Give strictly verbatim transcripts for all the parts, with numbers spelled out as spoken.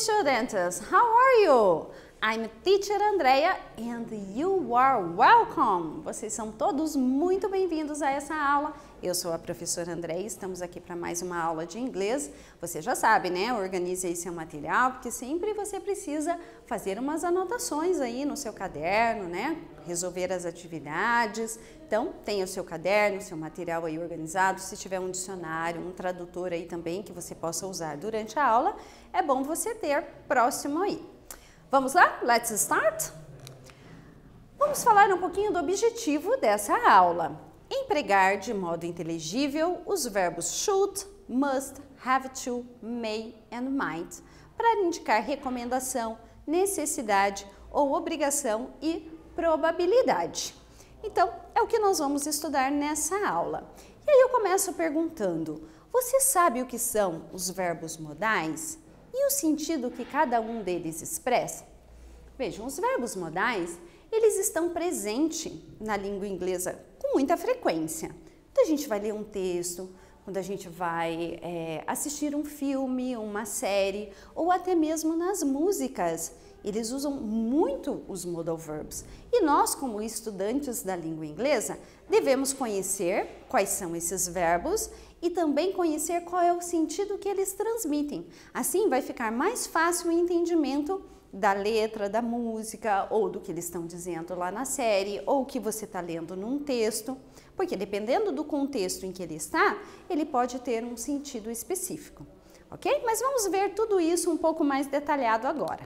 students, how are you? I'm teacher Andrea and you are welcome. Vocês são todos muito bem-vindos a essa aula. Eu sou a professora Andrea e estamos aqui para mais uma aula de inglês. Você já sabe, né? Organize aí seu material, porque sempre você precisa fazer umas anotações aí no seu caderno, né? Resolver as atividades. Então, tenha o seu caderno, o seu material aí organizado. Se tiver um dicionário, um tradutor aí também que você possa usar durante a aula, é bom você ter próximo aí. Vamos lá? Let's start? Vamos falar um pouquinho do objetivo dessa aula. Empregar de modo inteligível os verbos should, must, have to, may and might para indicar recomendação, necessidade ou obrigação e probabilidade. Então, é o que nós vamos estudar nessa aula. E aí eu começo perguntando, você sabe o que são os verbos modais? E o sentido que cada um deles expressa? Vejam, os verbos modais, eles estão presentes na língua inglesa com muita frequência. Então, a gente vai ler um texto, quando a gente vai é, assistir um filme, uma série, ou até mesmo nas músicas. Eles usam muito os modal verbs. E nós, como estudantes da língua inglesa, devemos conhecer quais são esses verbos e também conhecer qual é o sentido que eles transmitem. Assim, vai ficar mais fácil o entendimento da letra, da música, ou do que eles estão dizendo lá na série, ou o que você está lendo num texto, porque dependendo do contexto em que ele está, ele pode ter um sentido específico, ok? Mas vamos ver tudo isso um pouco mais detalhado agora.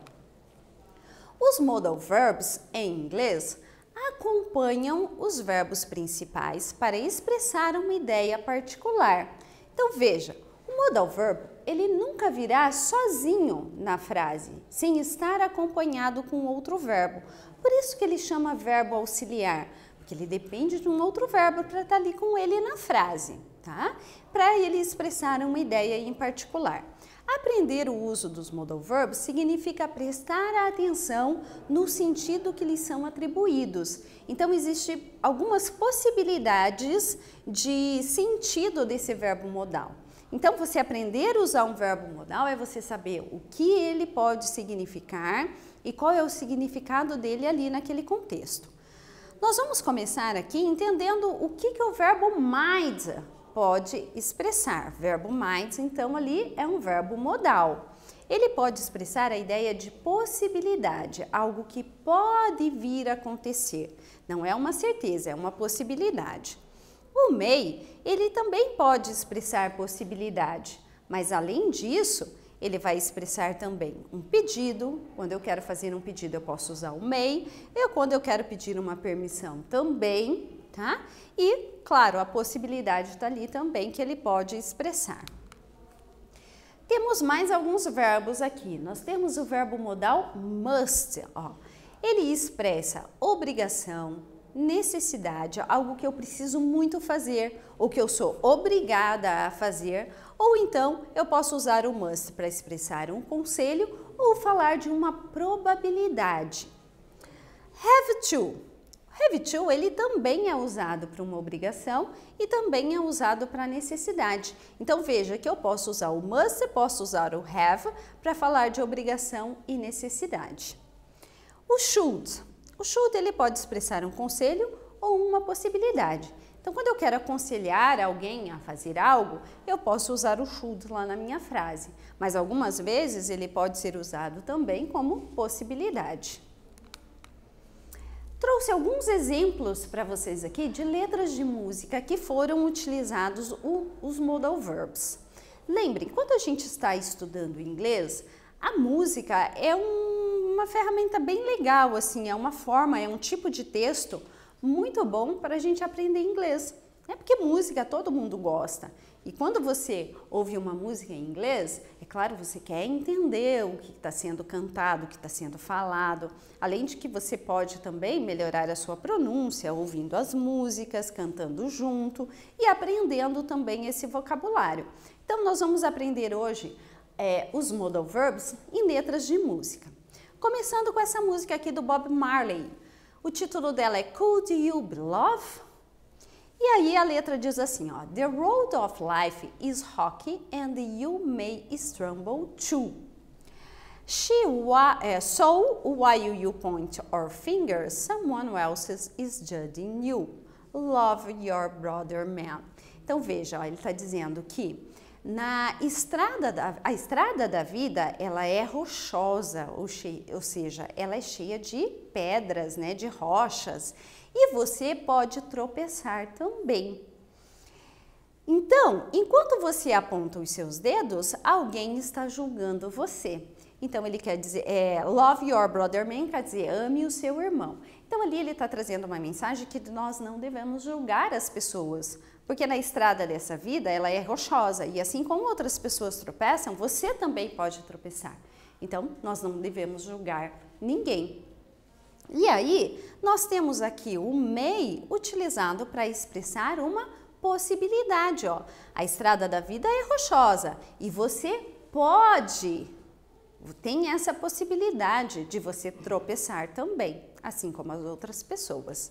Os modal verbs, em inglês, acompanham os verbos principais para expressar uma ideia particular. Então, veja, o modal verb, ele nunca virá sozinho na frase, sem estar acompanhado com outro verbo. Por isso que ele chama verbo auxiliar, porque ele depende de um outro verbo para estar ali com ele na frase, tá? Para ele expressar uma ideia em particular. Aprender o uso dos modal verbs significa prestar atenção no sentido que lhes são atribuídos. Então, existem algumas possibilidades de sentido desse verbo modal. Então, você aprender a usar um verbo modal é você saber o que ele pode significar e qual é o significado dele ali naquele contexto. Nós vamos começar aqui entendendo o que, que o verbo might pode expressar. Verbo might, então, ali é um verbo modal. Ele pode expressar a ideia de possibilidade, algo que pode vir a acontecer. Não é uma certeza, é uma possibilidade. O may, ele também pode expressar possibilidade, mas além disso, ele vai expressar também um pedido. Quando eu quero fazer um pedido, eu posso usar o may. E quando eu quero pedir uma permissão também, tá? E, claro, a possibilidade está ali também que ele pode expressar. Temos mais alguns verbos aqui. Nós temos o verbo modal must, ó. Ele expressa obrigação, necessidade, algo que eu preciso muito fazer, ou que eu sou obrigada a fazer, ou então eu posso usar o must para expressar um conselho ou falar de uma probabilidade. Have to. Have to, ele também é usado para uma obrigação e também é usado para necessidade. Então, veja que eu posso usar o must, posso usar o have para falar de obrigação e necessidade. O should. O should, ele pode expressar um conselho ou uma possibilidade. Então, quando eu quero aconselhar alguém a fazer algo, eu posso usar o should lá na minha frase. Mas algumas vezes ele pode ser usado também como possibilidade. Trouxe alguns exemplos para vocês aqui de letras de música que foram utilizados o, os modal verbs. Lembrem, quando a gente está estudando inglês, a música é um, uma ferramenta bem legal, assim, é uma forma, é um tipo de texto muito bom para a gente aprender inglês. É porque música todo mundo gosta. E quando você ouve uma música em inglês, é claro, você quer entender o que está sendo cantado, o que está sendo falado. Além de que você pode também melhorar a sua pronúncia, ouvindo as músicas, cantando junto e aprendendo também esse vocabulário. Então, nós vamos aprender hoje é, os modal verbs em letras de música. Começando com essa música aqui do Bob Marley. O título dela é Could You Be Love? E aí a letra diz assim, ó, The road of life is rocky and you may stumble too. She wa uh, so while you point your finger, someone else is judging you. Love your brother man. Então veja, ó, ele está dizendo que na estrada da, a estrada da vida, ela é rochosa, ou, che, ou seja, ela é cheia de pedras, né, de rochas, e você pode tropeçar também. Então, enquanto você aponta os seus dedos, alguém está julgando você. Então, ele quer dizer, é, love your brother man, quer dizer, ame o seu irmão. Então, ali ele está trazendo uma mensagem que nós não devemos julgar as pessoas, porque na estrada dessa vida, ela é rochosa, e assim como outras pessoas tropeçam, você também pode tropeçar. Então, nós não devemos julgar ninguém. E aí, nós temos aqui o may utilizado para expressar uma possibilidade, ó. A estrada da vida é rochosa e você pode, tem essa possibilidade de você tropeçar também, assim como as outras pessoas.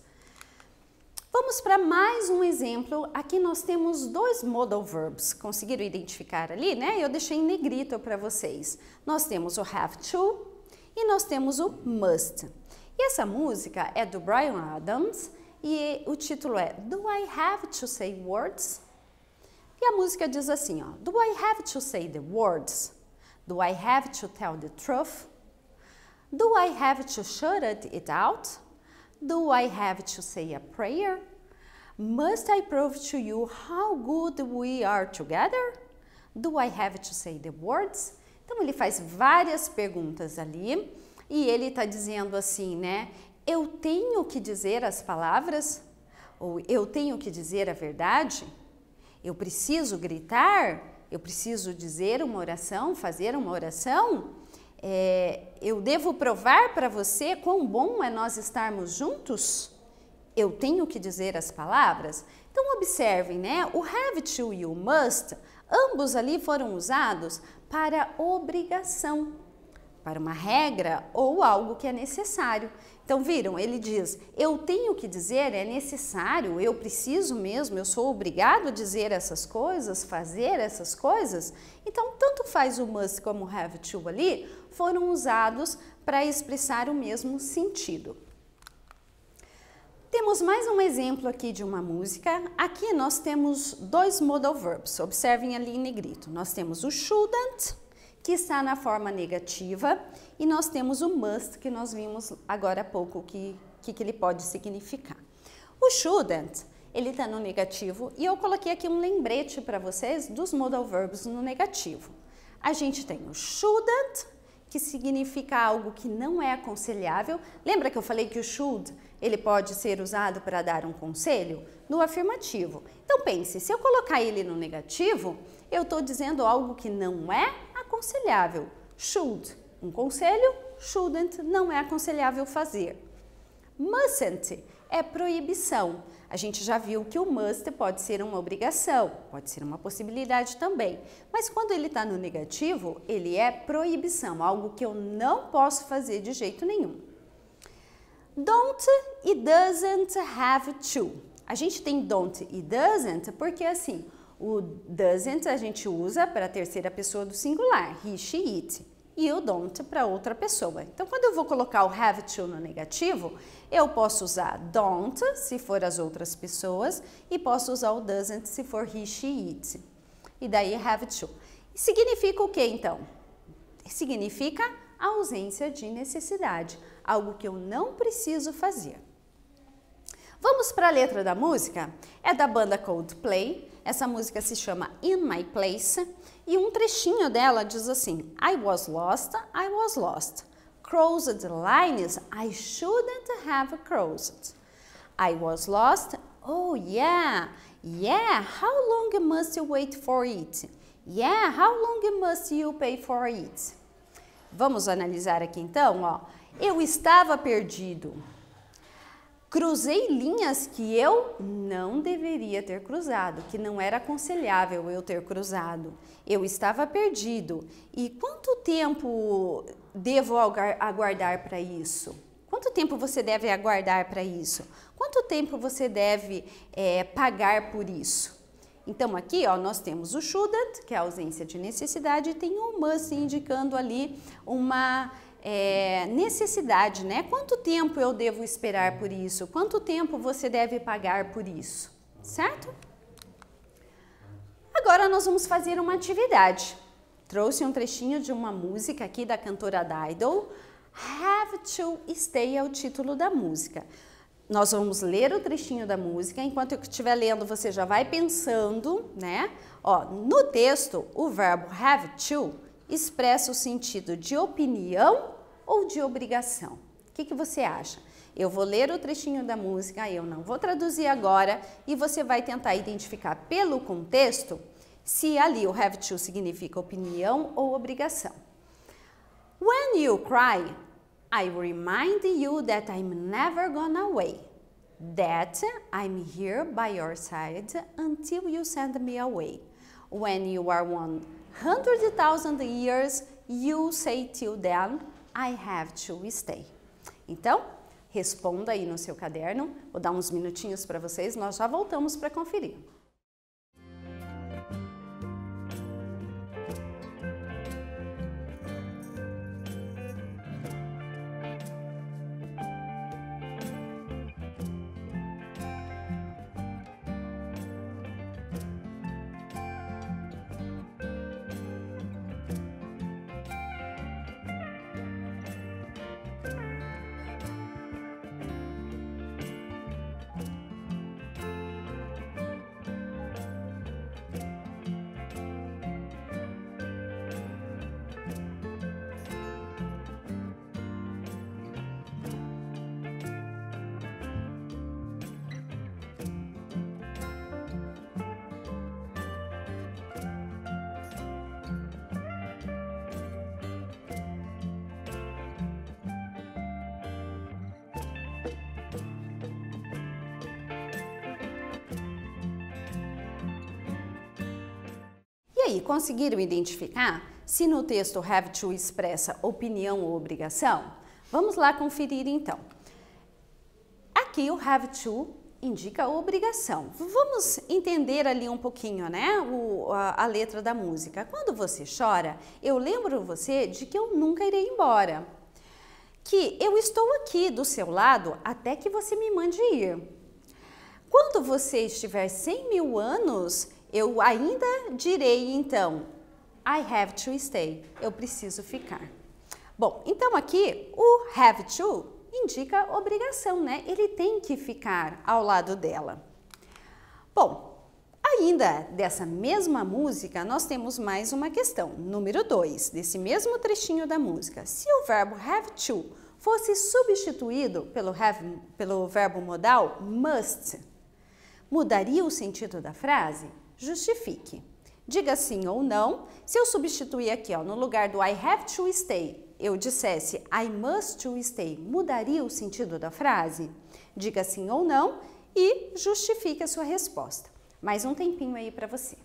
Vamos para mais um exemplo. Aqui nós temos dois modal verbs. Conseguiram identificar ali, né? Eu deixei em negrito para vocês. Nós temos o have to e nós temos o must. E essa música é do Bryan Adams e o título é Do I Have to Say Words? E a música diz assim, ó, Do I have to say the words? Do I have to tell the truth? Do I have to shut it out? Do I have to say a prayer? Must I prove to you how good we are together? Do I have to say the words? Então ele faz várias perguntas ali e ele está dizendo assim, né? Eu tenho que dizer as palavras? Ou eu tenho que dizer a verdade? Eu preciso gritar? Eu preciso dizer uma oração, fazer uma oração? É, eu devo provar para você quão bom é nós estarmos juntos? Eu tenho que dizer as palavras? Então observem, né? O have to e o must, ambos ali foram usados para obrigação, para uma regra ou algo que é necessário. Então viram? Ele diz, eu tenho que dizer, é necessário, eu preciso mesmo, eu sou obrigado a dizer essas coisas, fazer essas coisas. Então tanto faz o must como o have to ali, foram usados para expressar o mesmo sentido. Temos mais um exemplo aqui de uma música. Aqui nós temos dois modal verbs, observem ali em negrito. Nós temos o shouldn't, que está na forma negativa, e nós temos o must, que nós vimos agora há pouco, que, que, que ele pode significar. O shouldn't, ele está no negativo, e eu coloquei aqui um lembrete para vocês dos modal verbs no negativo. A gente tem o shouldn't, que significa algo que não é aconselhável. Lembra que eu falei que o should, ele pode ser usado para dar um conselho? No afirmativo. Então pense, se eu colocar ele no negativo, eu estou dizendo algo que não é aconselhável. Should, um conselho, shouldn't, não é aconselhável fazer. Mustn't é proibição. A gente já viu que o must pode ser uma obrigação, pode ser uma possibilidade também. Mas quando ele está no negativo, ele é proibição, algo que eu não posso fazer de jeito nenhum. Don't e doesn't have to. A gente tem don't e doesn't porque assim, o doesn't a gente usa para a terceira pessoa do singular, he, she, it. E o don't para outra pessoa. Então, quando eu vou colocar o have to no negativo, eu posso usar don't se for as outras pessoas e posso usar o doesn't se for he, she, it. E daí have to. E significa o que então? Significa a ausência de necessidade, algo que eu não preciso fazer. Vamos para a letra da música? É da banda Coldplay. Essa música se chama In My Place e um trechinho dela diz assim: I was lost, I was lost. Crossed lines I shouldn't have crossed. I was lost, oh yeah, yeah, how long must you wait for it? Yeah, how long must you pay for it? Vamos analisar aqui então, ó. Eu estava perdido. Cruzei linhas que eu não deveria ter cruzado, que não era aconselhável eu ter cruzado. Eu estava perdido. E quanto tempo devo aguardar para isso? Quanto tempo você deve aguardar para isso? Quanto tempo você deve é, pagar por isso? Então aqui, ó, nós temos o shouldn't, que é a ausência de necessidade, e tem o must indicando ali uma é, necessidade, né? Quanto tempo eu devo esperar por isso? Quanto tempo você deve pagar por isso? Certo? Agora nós vamos fazer uma atividade. Trouxe um trechinho de uma música aqui da cantora Dido. Have to Stay é o título da música. Nós vamos ler o trechinho da música. Enquanto eu estiver lendo, você já vai pensando, né? Ó, no texto, o verbo have to expressa o sentido de opinião ou de obrigação. O que que você acha? Eu vou ler o trechinho da música, eu não vou traduzir agora, e você vai tentar identificar pelo contexto se ali o have to significa opinião ou obrigação. When you cry, I remind you that I'm never gone away, that I'm here by your side until you send me away. When you are one hundred thousand years, you say till then, I have to stay. Então, responda aí no seu caderno. Vou dar uns minutinhos para vocês, nós já voltamos para conferir. E aí, conseguiram identificar se no texto have to expressa opinião ou obrigação? Vamos lá conferir então. Aqui o have to indica obrigação. Vamos entender ali um pouquinho, né, o, a, a letra da música. Quando você chora, eu lembro você de que eu nunca irei embora. Que eu estou aqui do seu lado até que você me mande ir. Quando você estiver cem mil anos, eu ainda direi, então, I have to stay. Eu preciso ficar. Bom, então aqui o have to indica obrigação, né? Ele tem que ficar ao lado dela. Bom, ainda dessa mesma música, nós temos mais uma questão. Número dois, desse mesmo trechinho da música. Se o verbo have to fosse substituído pelo, have, pelo verbo modal must, mudaria o sentido da frase? Justifique. Diga sim ou não. Se eu substituir aqui, ó, no lugar do I have to stay, eu dissesse I must to stay, mudaria o sentido da frase? Diga sim ou não e justifique a sua resposta. Mais um tempinho aí para você.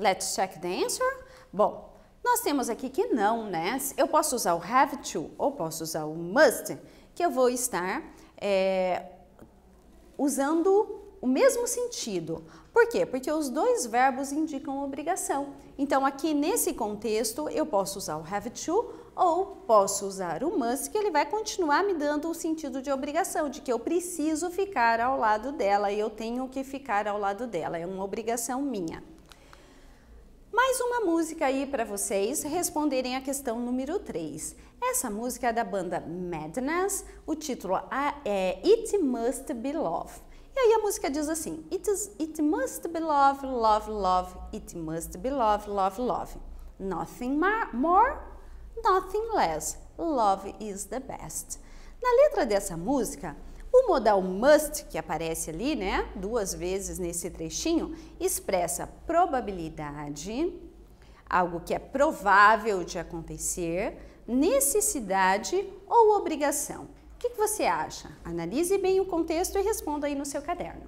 Let's check the answer. Bom, nós temos aqui que não, né? Eu posso usar o have to ou posso usar o must, que eu vou estar é, usando o mesmo sentido. Por quê? Porque os dois verbos indicam obrigação. Então, aqui nesse contexto, eu posso usar o have to ou posso usar o must, que ele vai continuar me dando o sentido de obrigação, de que eu preciso ficar ao lado dela e eu tenho que ficar ao lado dela, é uma obrigação minha. Mais uma música aí para vocês responderem a questão número três. Essa música é da banda Madness, o título é It Must Be Love. E aí a música diz assim, It, is, it must be love, love, love, it must be love, love, love. Nothing more, nothing less, love is the best. Na letra dessa música, o modal must, que aparece ali, né, duas vezes nesse trechinho, expressa probabilidade, algo que é provável de acontecer, necessidade ou obrigação. O que, que você acha? Analise bem o contexto e responda aí no seu caderno.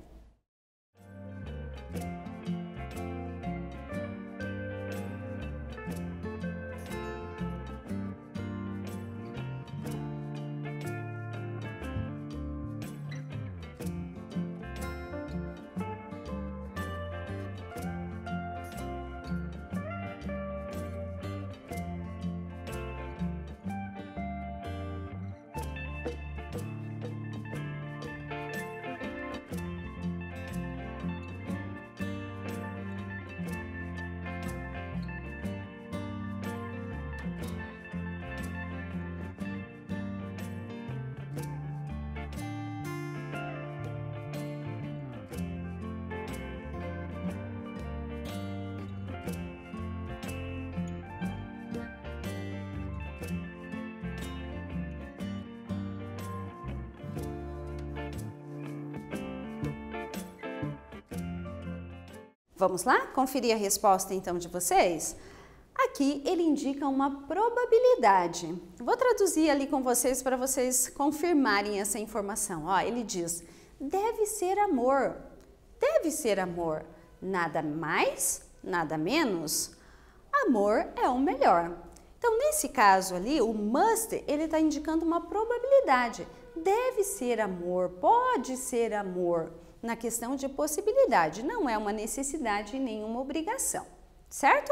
Vamos lá? Conferir a resposta então de vocês? Aqui ele indica uma probabilidade. Vou traduzir ali com vocês para vocês confirmarem essa informação. Ó, ele diz, deve ser amor, deve ser amor, nada mais, nada menos. Amor é o melhor. Então, nesse caso ali, o must, ele está indicando uma probabilidade. Deve ser amor, pode ser amor. Na questão de possibilidade, não é uma necessidade nem uma obrigação, certo?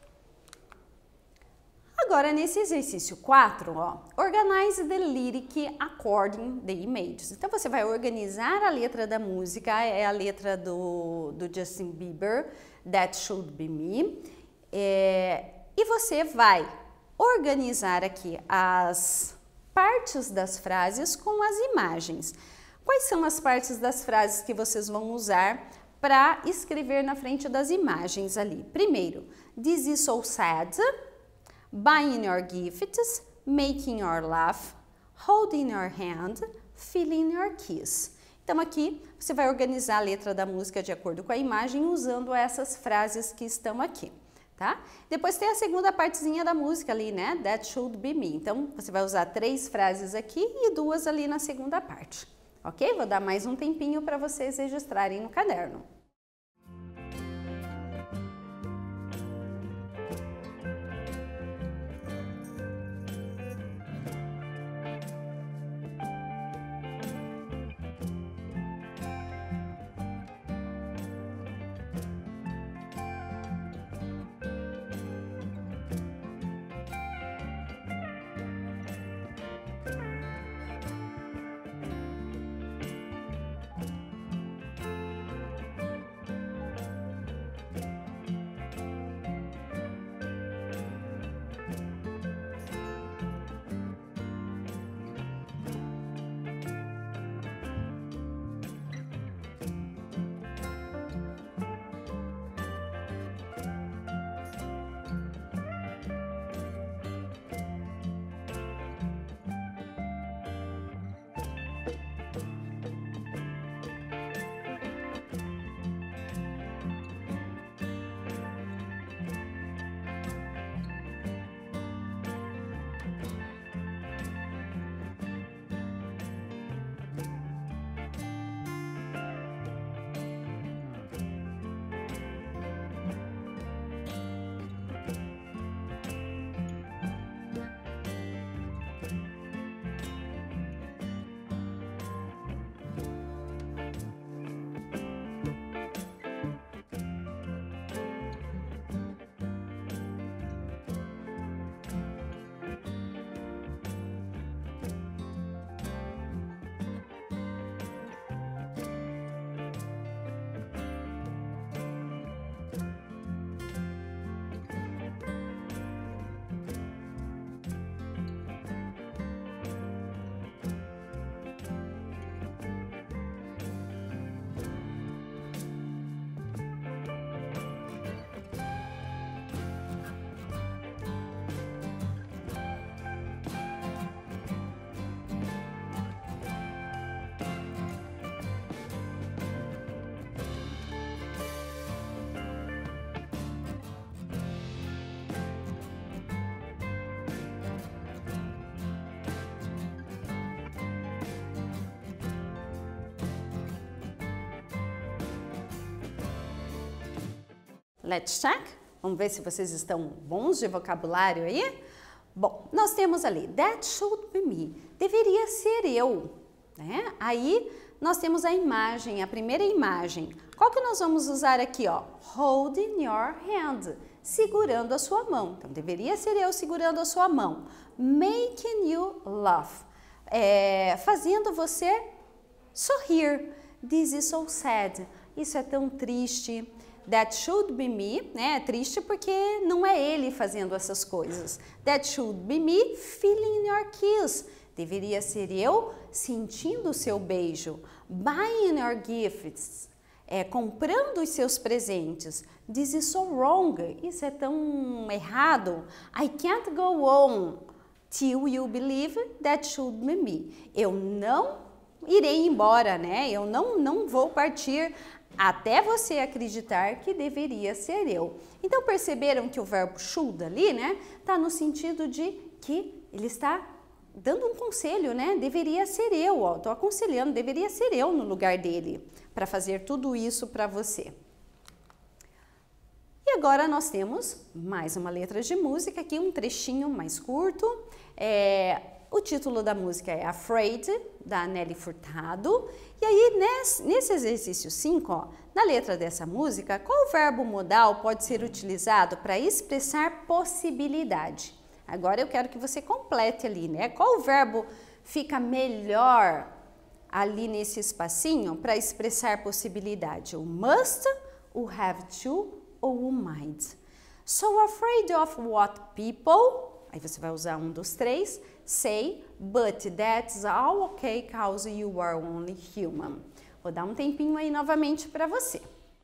Agora, nesse exercício quatro, ó, organize the lyric according the images. Então, você vai organizar a letra da música, é a letra do, do Justin Bieber, That Should Be Me, é, e você vai organizar aqui as partes das frases com as imagens. Quais são as partes das frases que vocês vão usar para escrever na frente das imagens ali? Primeiro, this is so sad, buying your gifts, making your laugh, holding your hand, feeling your kiss. Então aqui você vai organizar a letra da música de acordo com a imagem usando essas frases que estão aqui, tá? Depois tem a segunda partezinha da música ali, né? That should be me. Então você vai usar três frases aqui e duas ali na segunda parte. Ok? Vou dar mais um tempinho para vocês registrarem no caderno. Let's check. Vamos ver se vocês estão bons de vocabulário aí? Bom, nós temos ali, that should be me, deveria ser eu, né? Aí nós temos a imagem, a primeira imagem. Qual que nós vamos usar aqui, ó? Holding your hand, segurando a sua mão. Então, deveria ser eu segurando a sua mão. Making you laugh, é, fazendo você sorrir. This is so sad, isso é tão triste. That should be me, né? É triste porque não é ele fazendo essas coisas. That should be me feeling your kiss. Deveria ser eu sentindo o seu beijo. Buying your gifts. É, comprando os seus presentes. This is so wrong. Isso é tão errado. I can't go on till you believe that should be me. Eu não irei embora, né? Eu não, não vou partir até você acreditar que deveria ser eu. Então, perceberam que o verbo should ali, né, tá no sentido de que ele está dando um conselho, né? Deveria ser eu, ó, tô aconselhando, deveria ser eu no lugar dele para fazer tudo isso para você. E agora nós temos mais uma letra de música aqui, um trechinho mais curto. É, o título da música é Afraid, da Nelly Furtado. E aí, nesse, nesse exercício cinco, ó, na letra dessa música, qual verbo modal pode ser utilizado para expressar possibilidade? Agora eu quero que você complete ali, né? Qual verbo fica melhor ali nesse espacinho para expressar possibilidade? O must, o have to ou o might? So afraid of what people, aí você vai usar um dos três, say, but that's all okay cause you are only human. Vou dar um tempinho aí novamente para você.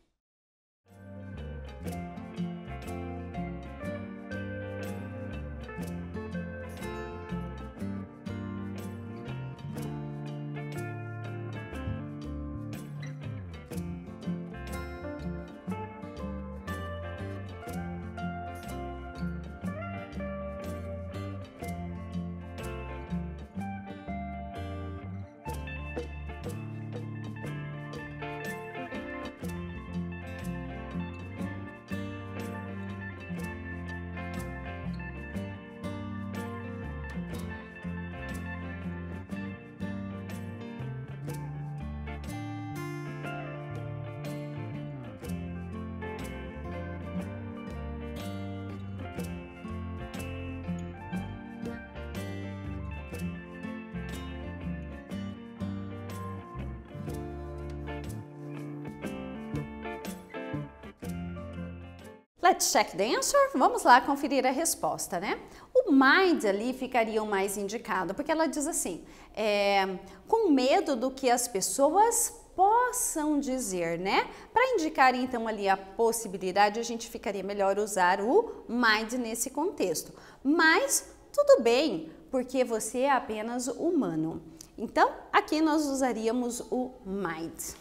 Let's check the answer. Vamos lá conferir a resposta, né? O mind ali ficaria o mais indicado, porque ela diz assim, é, com medo do que as pessoas possam dizer, né? Para indicar então ali a possibilidade, a gente ficaria melhor usar o mind nesse contexto. Mas tudo bem, porque você é apenas humano. Então, aqui nós usaríamos o mind.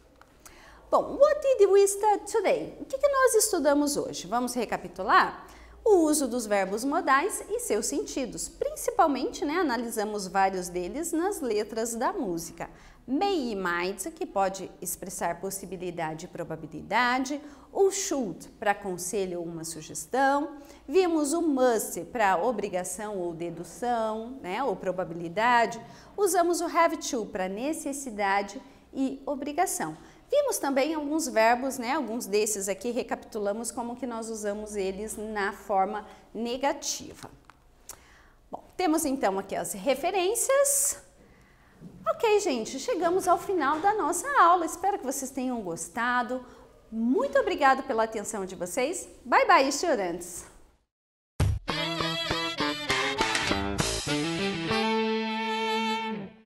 Bom, what did we study today? O que, que nós estudamos hoje? Vamos recapitular? O uso dos verbos modais e seus sentidos. Principalmente, né, analisamos vários deles nas letras da música. May e might, que pode expressar possibilidade e probabilidade. O should, para conselho ou uma sugestão. Vimos o must, para obrigação ou dedução, né, ou probabilidade. Usamos o have to, para necessidade e obrigação. Vimos também alguns verbos, né? Alguns desses aqui, recapitulamos como que nós usamos eles na forma negativa. Bom, temos então aqui as referências. Ok, gente, chegamos ao final da nossa aula. Espero que vocês tenham gostado. Muito obrigada pela atenção de vocês. Bye, bye, students!